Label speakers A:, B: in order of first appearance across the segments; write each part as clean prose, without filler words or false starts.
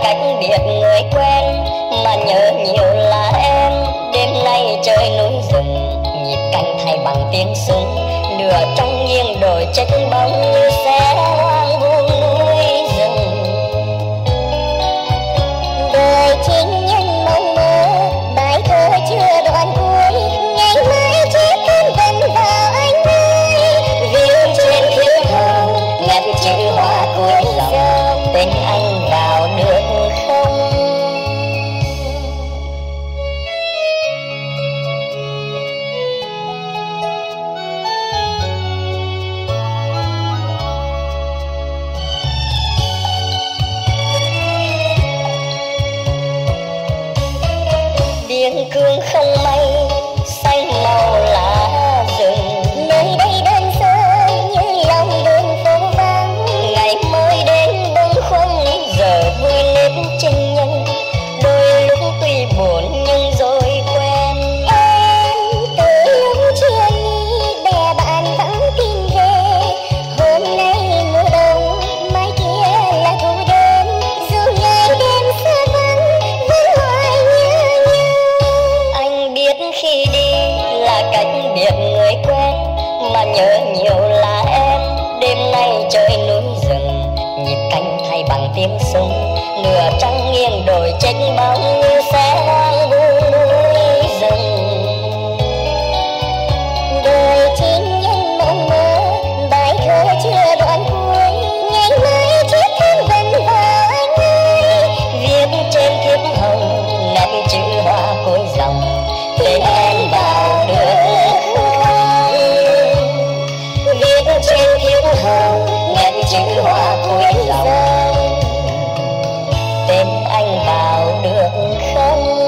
A: cách biệt người quen, mà nhớ nhiều là em. Đêm nay trời núi rừng, nhịp canh thay bằng tiếng súng, lửa trong nghiêng đồi trách bóng như xe hoang vu núi rừng.
B: Đời chính nhân mong mơ, bài thơ chưa đoạn cuối, ngày mai chiếc thân vẫn vào anh ơi.
A: Viết trên thiếp hồng ngắt chữ hoa cuối dòng, tên anh vào được không? Biên cương không mây xanh màu lá rừng,
B: nơi đây đơn sơ như lòng đường phố vắng.
A: ngày mới đến bâng khuâng giờ vui nếp chân nhân, đôi lúc tuy buồn nhưng rồi quen.
B: Em từ lúc chưa nghĩ bè bạn vẫn tìm về, hôm nay mùa đông mai kia là thu đến. Dù ngày đêm xa vắng vẫn hoài nhớ nhau.
A: Anh biết khi đi là cách biệt người quen, mà nhớ nhiều là em. Đêm nay trời núi rừng, nhịp canh thay bằng tiếng súng, lửa trắng nghiêng đồi trách bóng như xe hoang vu núi rừng.
B: Đời chính nhân mộng mơ, bài thơ chưa đoạn cuối, ngày mai chiếc thân vẫn vào anh ơi.
A: Viết trên thiếp hồng nét chữ hoa cuối dòng, tên em vào được không? Viết trên thiếp hồng nét chữ hoa cuối dòng, tên anh vào được không?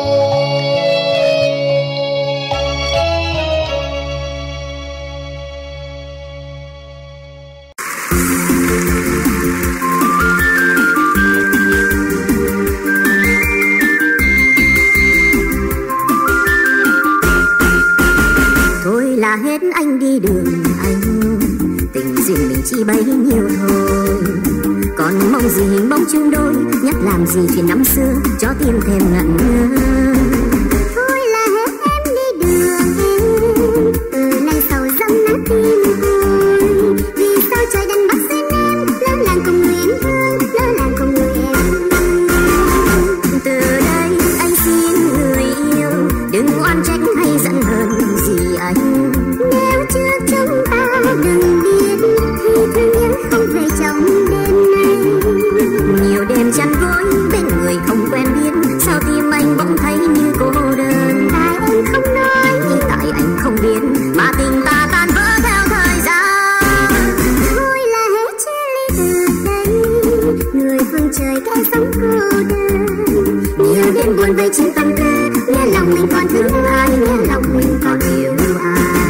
C: Thôi là hết anh đi đường anh, tình duyên mình chỉ bấy nhiêu thôi. Còn mong gì hình bóng chung đôi, nhắc làm gì chuyện năm xưa cho tim thêm ngẩn ngơ.
B: Thôi là hết em đi đường em, từ nay sau dẫm nát tim tôi. Vì sao trời đành bắt xin em, lỡ làng cùng người em thương, lỡ làng cùng người em thương.
C: Từ đây anh xin người yêu, đừng oan trách hay giận hờn gì anh.
B: Nếu chưa chúng ta đừng biết, thì thương nhớ không về trong đêm nay.
C: Nhiều đêm chăn gối bên người không quen biết, sao tim anh bỗng thấy như cô đơn.
B: Tại anh không nói,
C: Tại anh không biết, mà tình ta tan vỡ theo thời gian.
B: thôi là hết chia ly từ đây, người phương trời kẻ sống cô đơn.
C: Nhiều đêm buồn về chính tâm tư, nghe lòng mình còn thương ai, nghe lòng mình còn yêu ai.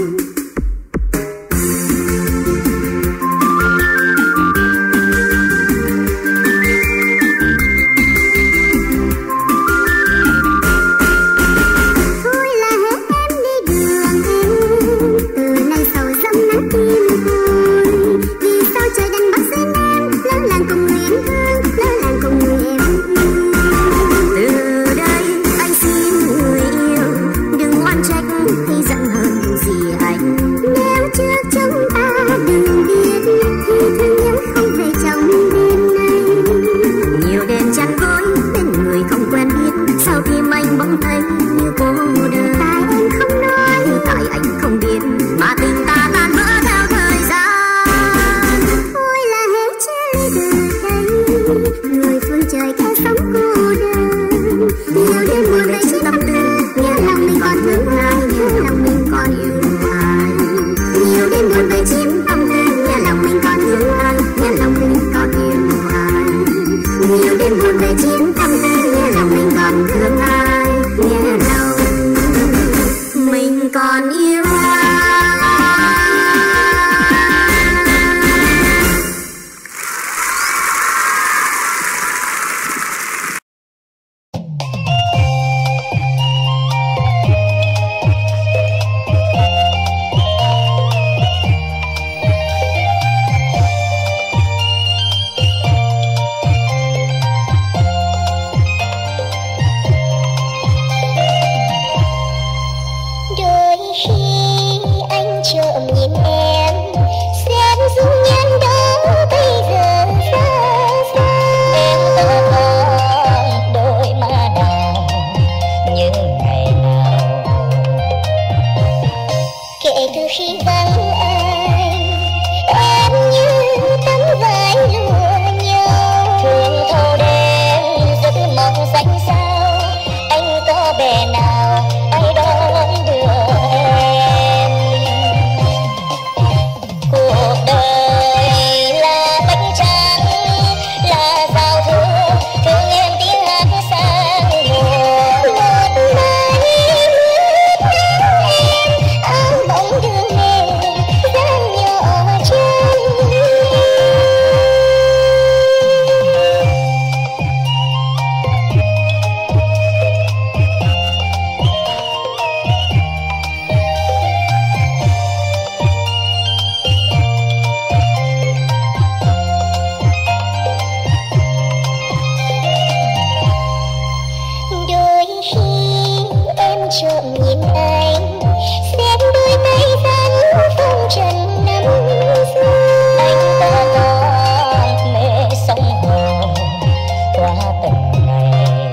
B: Thôi là hết em đi đường em, từ nay sau dẫm nát tim tôi. Vì sao trời đành bắt xin em, lỡ làng cùng người em thương, lỡ làng cùng người em thương.
C: Từ đây anh xin người yêu, đừng oan trách hay giận hờn gì anh.
B: Nếu trước chúng ta đừng biết, thì thương nhớ không về trong đêm nay.
C: Nhiều đêm chăn gối bên người không quen biết, sao tim anh bỗng thấy như cô đơn.
B: Tại anh không nói,
C: Tại anh không biết, mà tình ta tan vỡ theo thời gian.
B: thôi là hết chia ly từ đây, người phương trời kẻ sống cô đơn.
C: Nhiều đêm buồn về chính tâm tư, nghe lòng mình còn thương ai, nghe lòng mình còn yêu ai. Nhiều đêm buồn về chính tâm tư, nghe lòng mình còn thương ai, nghe lòng mình còn yêu ai. Nhiều đêm buồn về chính tâm tư, nghe lòng mình còn thương ai, nghe
A: ngọc xanh sao, anh có bè nào ai đón đưa em. Cuộc đời là bánh tráng, là giao thương, thương em tiếng hát sang mùa.
B: Một mai mưa nắng em áo bóng đường mềm gian nhỏ chân. Đôi khi em trộm nhìn anh, xem đôi tay rắn phong trần năm xưa.
A: Anh có con mê sông hồ qua từng ngày.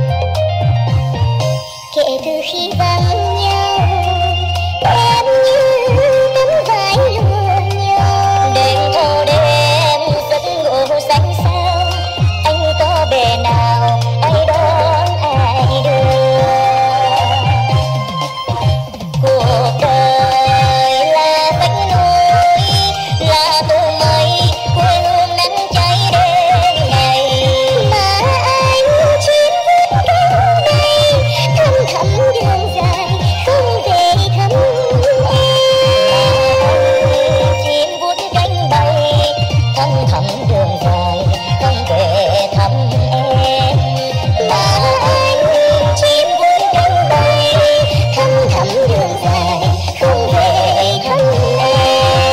B: Kể từ khi vắng nhau, em như tấm vải lụa nhau.
A: Đêm thâu đêm giấc ngủ xanh sao, anh có bè nào ai đón ai đưa. Cuộc đời là vách núi, là tù mây, quê hương nắng cháy đêm ngày.
B: Mà anh trên vút cánh bay, thăm thẳm đường dài không về thăm em.
A: Chim vút cánh bay, thăm thẳm đường dài không về thăm em.
B: Mà anh
A: Chim vút cánh bay,
B: thăm thẳm đường dài không về thăm em.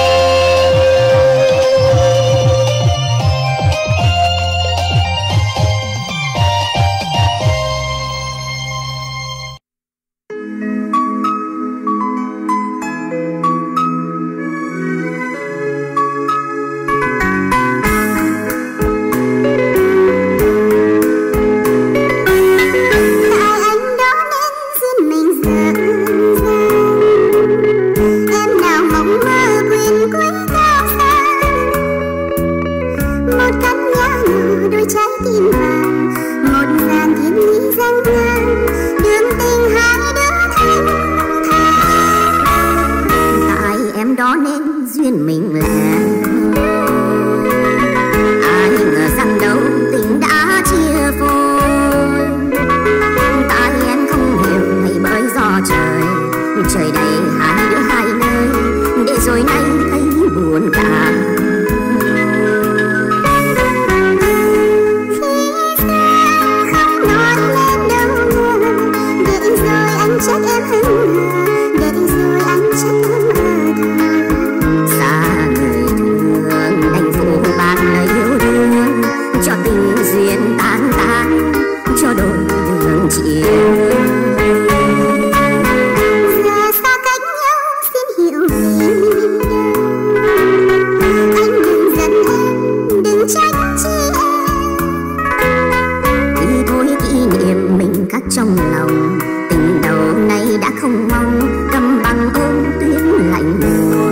B: Tại anh đó nên duyên mình dở dang, em nào mộng mơ quyền quý cao sang. Một căn nhà nhỏ đôi trái tim vàng, một dàn thiên lý răng rang, đường tình hai đứa thanh thang.
C: Tại em đó nên duyên mình lẻ, ai ngờ rằng đâu tình đã chia phôi. Tại em không hiểu hay bởi do trời, trời đầy hai đứa hai nơi, để rồi nay thấy buồn cả.
B: Không nói lên đâu nữa, để rồi anh trách em hững hờ, để rồi anh trách em hờ thờ.
C: Xa người thương đành phụ bạc lời yêu đương, cho tình duyên tan tan, cho đôi đường chia.
B: Giờ xa cách nhau xin hiểu vì đâu, anh đừng giận em, đừng trách chi em.
C: Thì thôi kỷ niệm mình khắc trong lòng, tình đầu nay đã không mong cầm bằng ôm tuyến lạnh mùa.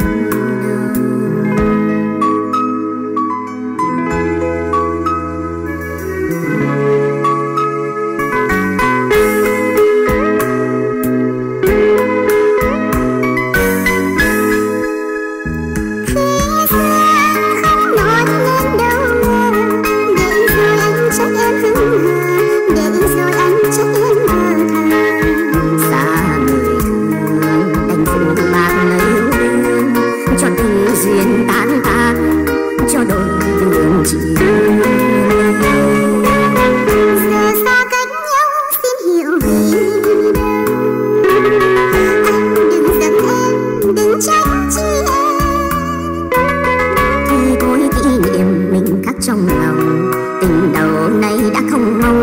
B: Không nói lên đâu nữa, để rồi anh trách em hững hờ, để rồi anh trách em hờ thờ.
C: Xa người thương đành phụ bạc lời yêu đương, cho tình duyên tan tan, cho đôi đường chia.
B: Giờ xa cách nhau xin hiểu vì đâu, anh đừng giận em, đừng trách chi em.
C: Thì thôi kỷ niệm mình khắc trong lòng, tình đầu nay đã không mong